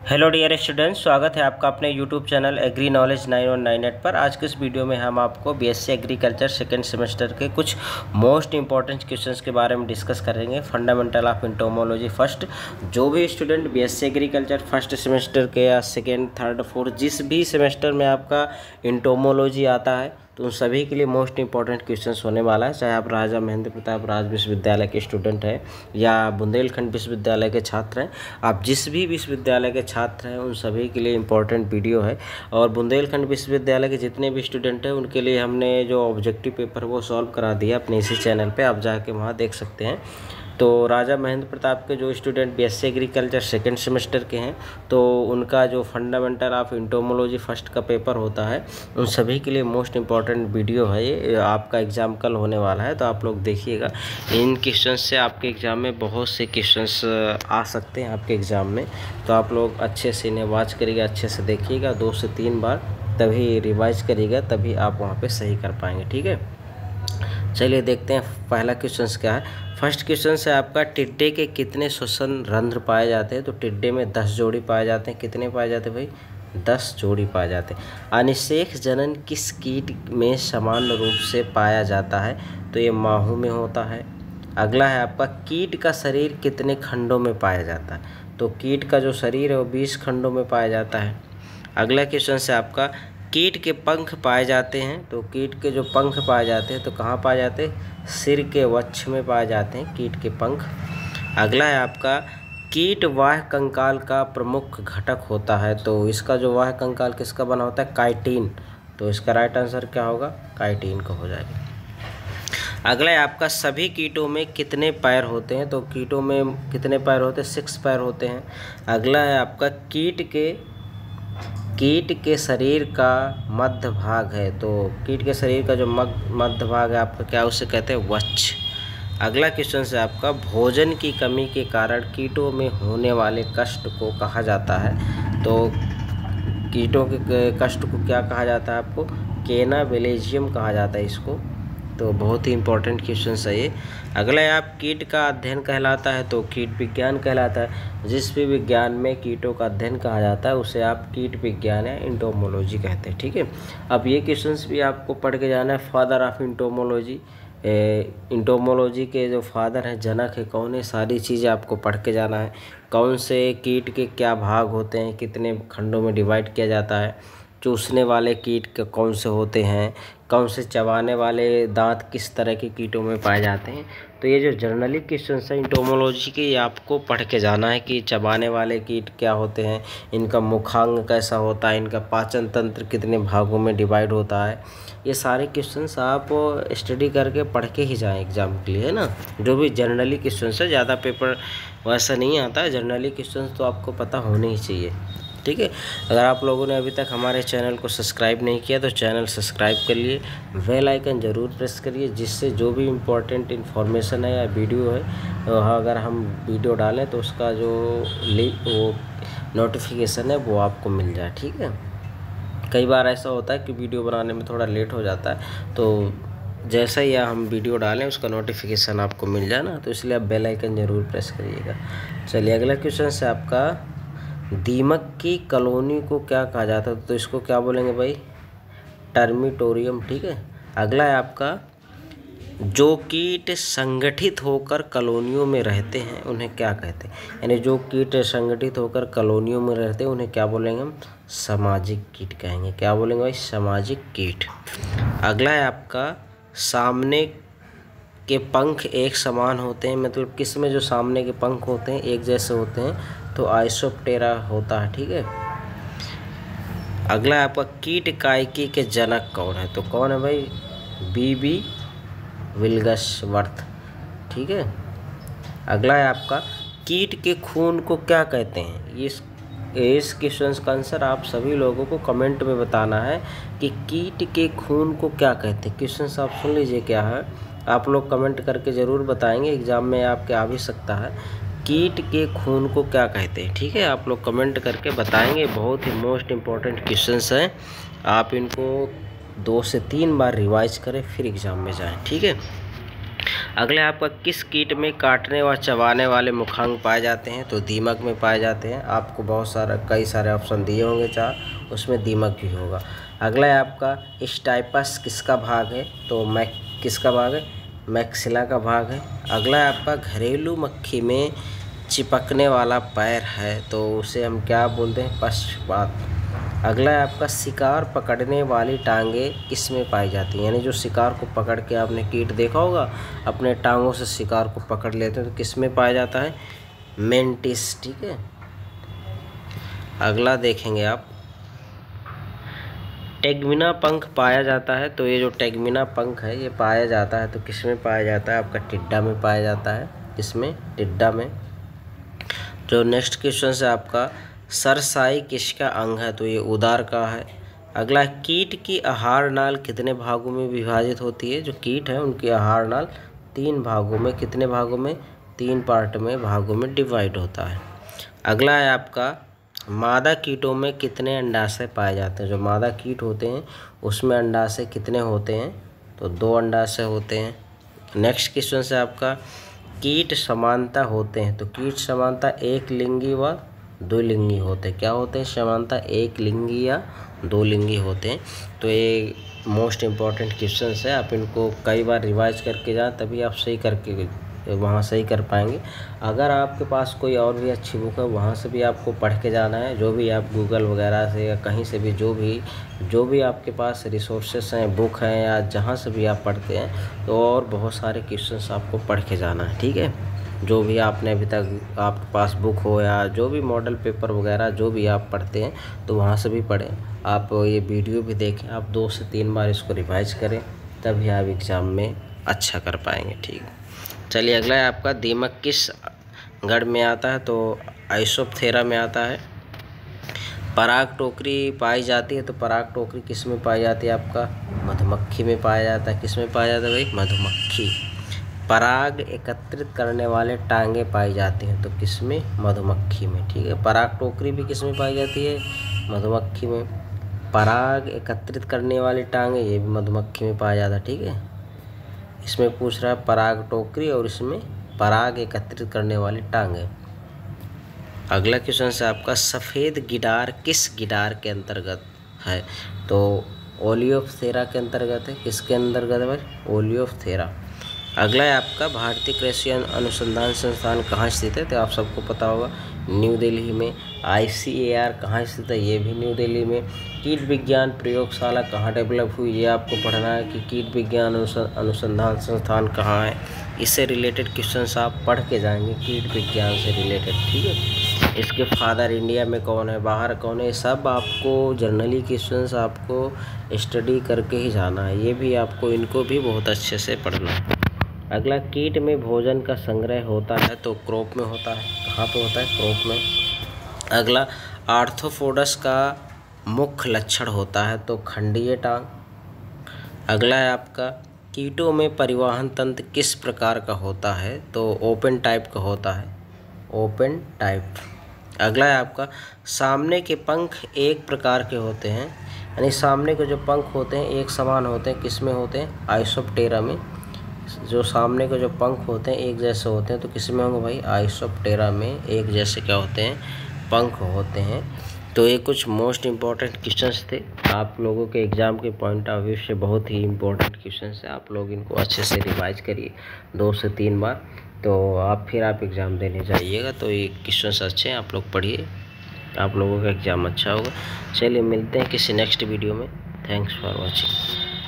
Hello dear students, स्वागत है आपका अपने यूट्यूब चैनल एग्री नॉलेज 9198 पर। आज के इस वीडियो में हम आपको बीएससी एग्रीकल्चर सेकेंड सेमेस्टर के कुछ मोस्ट इंपॉर्टेंट क्वेश्चंस के बारे में डिस्कस करेंगे। Fundamental of entomology first. जो भी student BSc agriculture first semester के या सेकेंड थर्ड फोर्थ जिस भी सेमेस्टर में आपका एंटोमोलॉजी आता है तो उन सभी के लिए मोस्ट इंपॉर्टेंट क्वेश्चंस होने वाला है। चाहे आप राजा महेंद्र प्रताप राज विश्वविद्यालय के स्टूडेंट हैं या बुंदेलखंड विश्वविद्यालय के छात्र हैं, आप जिस भी विश्वविद्यालय के छात्र हैं उन सभी के लिए इम्पोर्टेंट वीडियो है। और बुंदेलखंड विश्वविद्यालय के जितने भी स्टूडेंट हैं उनके लिए हमने जो ऑब्जेक्टिव पेपर वो सॉल्व करा दिया अपने इसी चैनल पर, आप जाके वहाँ देख सकते हैं। तो राजा महेंद्र प्रताप के जो student BSc agriculture second semester के हैं तो उनका जो फंडामेंटल ऑफ एंटोमोलॉजी फर्स्ट का पेपर होता है उन सभी के लिए मोस्ट इंपॉर्टेंट वीडियो है ये। आपका एग्ज़ाम कल होने वाला है तो आप लोग देखिएगा। इन क्वेश्चन से आपके एग्ज़ाम में बहुत से क्वेश्चंस आ सकते हैं आपके एग्ज़ाम में, तो आप लोग अच्छे से इन्हें वॉच करिएगा, अच्छे से देखिएगा 2 से 3 बार, तभी रिवाइज करिएगा, तभी आप वहाँ पर सही कर पाएंगे। ठीक है, चलिए देखते हैं पहला क्वेश्चन क्या है। फर्स्ट क्वेश्चन से आपका टिड्डे के कितने श्वसन रंध्र पाए जाते हैं? तो टिड्डे में 10 जोड़ी पाए जाते हैं। कितने पाए जाते हैं भाई? 10 जोड़ी पाए जाते हैं। अनिषेक जनन किस कीट में समान रूप से पाया जाता है? तो ये माहू में होता है। अगला है आपका कीट का शरीर कितने खंडों में पाया जाता है? तो कीट का जो शरीर है वो 20 खंडों में पाया जाता है। अगला क्वेश्चन से आपका कीट के पंख पाए जाते हैं। तो कीट के जो पंख पाए जाते हैं तो कहाँ पाए जाते हैं? सिर के वक्ष में पाए जाते हैं कीट के पंख। अगला है आपका कीट वाह कंकाल का प्रमुख घटक होता है। तो इसका जो वाह कंकाल किसका बना होता है? काइटिन। तो इसका राइट आंसर क्या होगा? काइटिन का हो जाएगा। अगला है आपका सभी कीटों में कितने पैर होते हैं? तो कीटों में कितने पैर होते हैं? 6 पैर होते हैं। अगला है आपका कीट के शरीर का मध्य भाग है। तो कीट के शरीर का जो मध्य भाग है आपका क्या उसे कहते हैं? वक्ष। अगला क्वेश्चन से आपका भोजन की कमी के कारण कीटों में होने वाले कष्ट को कहा जाता है। तो कीटों के कष्ट को क्या कहा जाता है आपको? कैनाबिलिज्म कहा जाता है इसको। तो बहुत ही इंपॉर्टेंट क्वेश्चन है ये। अगला है आप कीट का अध्ययन कहलाता है। तो कीट विज्ञान कहलाता है। जिस भी विज्ञान में कीटों का अध्ययन कहा जाता है उसे आप कीट विज्ञान या एंटोमोलॉजी कहते हैं। ठीक है, अब ये क्वेश्चंस भी आपको पढ़ के जाना है। फादर ऑफ एंटोमोलॉजी, एंटोमोलॉजी के जो फादर हैं, जनक है कौन है, सारी चीज़ें आपको पढ़ के जाना है। कौन से कीट के क्या भाग होते हैं, कितने खंडों में डिवाइड किया जाता है, चूसने वाले कीट के कौन से होते हैं, कौन से चबाने वाले दांत किस तरह के कीटों में पाए जाते हैं। तो ये जो जर्नली क्वेश्चन है एंटोमोलॉजी के, ये आपको पढ़ के जाना है कि चबाने वाले कीट क्या होते हैं, इनका मुखांग कैसा होता है, इनका पाचन तंत्र कितने भागों में डिवाइड होता है। ये सारे क्वेश्चंस आप स्टडी करके पढ़ के ही जाएँ एग्ज़ाम के लिए, है ना। जो भी जर्नली क्वेश्चन है, ज़्यादा पेपर वैसा नहीं आता है, जर्नली क्वेश्चन तो आपको पता होने ही चाहिए। ठीक है, अगर आप लोगों ने अभी तक हमारे चैनल को सब्सक्राइब नहीं किया तो चैनल सब्सक्राइब कर लिए, बेल आइकन ज़रूर प्रेस करिए, जिससे जो भी इम्पोर्टेंट इन्फॉर्मेशन है या वीडियो है, अगर हम वीडियो डालें तो उसका जो वो नोटिफिकेशन है वो आपको मिल जाए। ठीक है, कई बार ऐसा होता है कि वीडियो बनाने में थोड़ा लेट हो जाता है, तो जैसा ही हम वीडियो डालें उसका नोटिफिकेशन आपको मिल जाए ना, तो इसलिए आप बेल आइकन ज़रूर प्रेस करिएगा। चलिए अगला क्वेश्चन से आपका दीमक की कॉलोनी को क्या कहा जाता है? तो इसको क्या बोलेंगे भाई? टर्मिटोरियम। ठीक है, अगला है आपका जो कीट संगठित होकर कॉलोनियों में रहते हैं उन्हें क्या कहते हैं? यानी जो कीट संगठित होकर कॉलोनियों में रहते हैं उन्हें क्या बोलेंगे हम? सामाजिक कीट कहेंगे। क्या बोलेंगे भाई? सामाजिक कीट। अगला है आपका सामने के पंख एक समान होते हैं। मतलब किस में जो सामने के पंख होते हैं एक जैसे होते हैं? तो आइसोप्टेरा होता है। ठीक है, अगला है आपका कीट कायकी के जनक कौन है? तो कौन है भाई? बीबी विल्गसवर्थ। ठीक है, अगला है आपका कीट के खून को क्या कहते हैं? इस क्वेश्चन का आंसर आप सभी लोगों को कमेंट में बताना है कि कीट के खून को क्या कहते हैं। क्वेश्चन आप सुन लीजिए क्या है, आप लोग कमेंट करके ज़रूर बताएंगे, एग्ज़ाम में आपके आ भी सकता है। कीट के खून को क्या कहते हैं? ठीक है, आप लोग कमेंट करके बताएंगे। बहुत ही मोस्ट इम्पॉर्टेंट क्वेश्चंस हैं, आप इनको 2 से 3 बार रिवाइज करें फिर एग्ज़ाम में जाएं। ठीक है, अगला आपका किस कीट में काटने व चबाने वाले मुखांग पाए जाते हैं? तो दीमक में पाए जाते हैं। आपको कई सारे ऑप्शन दिए होंगे चार, उसमें दीमक भी होगा। अगला है आपका स्टाइपस किसका भाग है? तो किसका भाग है? मैक्सिला का भाग है। अगला है आपका घरेलू मक्खी में चिपकने वाला पैर है, तो उसे हम क्या बोलते हैं? पक्षपात। अगला है आपका शिकार पकड़ने वाली टांगे किस में पाई जाती हैं? यानी जो शिकार को पकड़ के आपने कीट देखा होगा अपने टांगों से शिकार को पकड़ लेते हैं, तो किस में पाया जाता है? मेंटिस। ठीक है। अगला देखेंगे आप, टेगमिना पंख पाया जाता है, तो ये जो टेगमिना पंख है ये पाया जाता है तो किस में पाया जाता है? आपका टिड्डा में पाया जाता है। इसमें टिड्डा में। जो नेक्स्ट क्वेश्चन है आपका, सरसाई किसका अंग है? तो ये उदर का है। अगला, कीट की आहार नाल कितने भागों में विभाजित होती है? जो कीट है उनकी आहार नाल 3 भागों में, कितने भागों में? 3 पार्ट में, भागों में डिवाइड होता है। अगला है आपका, मादा कीटों में कितने अंडाशय पाए जाते हैं? जो मादा कीट होते हैं उसमें अंडाशय कितने होते हैं? तो 2 अंडाशय होते हैं। नेक्स्ट क्वेश्चन है आपका, कीट समानता होते हैं, तो कीट समानता एक लिंगी व 2 लिंगी होते हैं। क्या होते हैं समानता? एक लिंगी या 2 लिंगी होते हैं। तो ये मोस्ट इम्पॉर्टेंट क्वेश्चन है, आप इनको कई बार रिवाइज करके जाएं तभी आप सही करके वहाँ सही कर पाएंगे। अगर आपके पास कोई और भी अच्छी बुक है वहाँ से भी आपको पढ़ के जाना है, जो भी आप गूगल वगैरह से या कहीं से भी जो भी आपके पास रिसोर्सेस हैं, बुक हैं या जहाँ से भी आप पढ़ते हैं, तो और बहुत सारे क्वेश्चंस आपको पढ़ के जाना है। ठीक है। जो भी आपने अभी तक आपके पास बुक हो या जो भी मॉडल पेपर वगैरह जो भी आप पढ़ते हैं तो वहाँ से भी पढ़ें। आप ये वीडियो भी देखें, आप 2 से 3 बार इसको रिवाइज करें, तभी आप एग्ज़ाम में अच्छा कर पाएंगे। ठीक है। चलिए अगला है आपका, दीमक किस गण में आता है? तो आइसोप्थेरा में आता है। पराग टोकरी पाई जाती है, तो पराग टोकरी किस में पाई जाती है? आपका मधुमक्खी में पाया जाता है। किस में पाया जाता है भाई? मधुमक्खी। पराग एकत्रित करने वाले टांगे पाई जाती हैं, तो किस में? मधुमक्खी में। ठीक है। पराग टोकरी भी किस में पाई जाती है? मधुमक्खी में। पराग एकत्रित करने वाली टांगे ये भी मधुमक्खी में पाया जाता है। ठीक है। इसमें पूछ रहा है पराग टोकरी और इसमें पराग एकत्रित करने वाली टांगे। अगला क्वेश्चन है आपका, सफ़ेद गिडार किस गिडार के अंतर्गत है? तो ओलियोप्थेरा के अंतर्गत है। किसके अंतर्गत है भाई? ओलियोप्थेरा। अगला है आपका, भारतीय कृषि अनुसंधान संस्थान कहाँ स्थित है? तो आप सबको पता होगा न्यू दिल्ली में। ICAR कहाँ स्थित है? ये भी न्यू दिल्ली में। कीट विज्ञान प्रयोगशाला कहाँ डेवलप हुई? ये आपको पढ़ना है कि कीट विज्ञान अनुसंधान संस्थान कहाँ है। इससे रिलेटेड क्वेश्चंस आप पढ़ के जाएंगे, कीट विज्ञान से रिलेटेड। ठीक है। इसके फादर इंडिया में कौन है, बाहर कौन है, सब आपको जर्नली क्वेश्चंस आपको स्टडी करके ही जाना है। ये भी आपको इनको भी बहुत अच्छे से पढ़ना है। अगला, कीट में भोजन का संग्रह होता है, तो क्रॉप में होता है। कहाँ पे होता है? क्रॉप में। अगला, आर्थ्रोपोडस का मुख्य लक्षण होता है, तो खंडीय टांग। अगला है आपका, कीटों में परिवहन तंत्र किस प्रकार का होता है? तो ओपन टाइप का होता है। Open type. अगला है आपका, सामने के पंख एक प्रकार के होते हैं, यानी सामने के जो पंख होते हैं एक समान होते हैं। किस में होते हैं? आइसोप्टेरा में। जो सामने के जो पंख होते हैं एक जैसे होते हैं, तो किस में होंगे भाई? आइसोप्टेरा में एक जैसे क्या होते हैं? पंख होते हैं। तो ये कुछ मोस्ट इम्पॉर्टेंट क्वेश्चंस थे, आप लोगों के एग्ज़ाम के पॉइंट ऑफ व्यू से बहुत ही इम्पोर्टेंट क्वेश्चंस है। आप लोग इनको अच्छे से रिवाइज करिए 2 से 3 बार, तो आप एग्ज़ाम देने जाइएगा। तो ये क्वेश्चंस अच्छे हैं, आप लोग पढ़िए, आप लोगों का एग्ज़ाम अच्छा होगा। चलिए मिलते हैं किसी नेक्स्ट वीडियो में। Thanks for watching.